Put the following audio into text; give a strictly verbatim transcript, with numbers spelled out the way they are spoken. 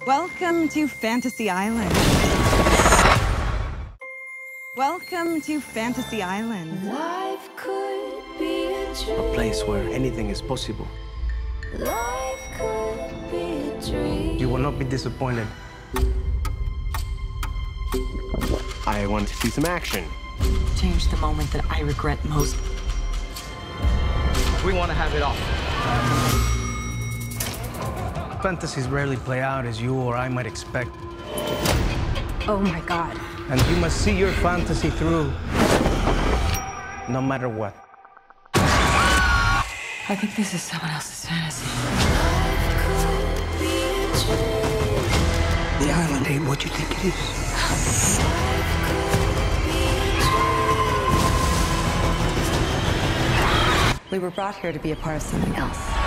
Welcome to Fantasy Island. Welcome to Fantasy Island. Life could be a dream. A place where anything is possible. Life could be a dream. You will not be disappointed. I want to see some action. Change the moment that I regret most. We want to have it all. Fantasies rarely play out as you or I might expect. Oh my God. And you must see your fantasy through, no matter what. I think this is someone else's fantasy. The island ain't what you think it is. We were brought here to be a part of something else.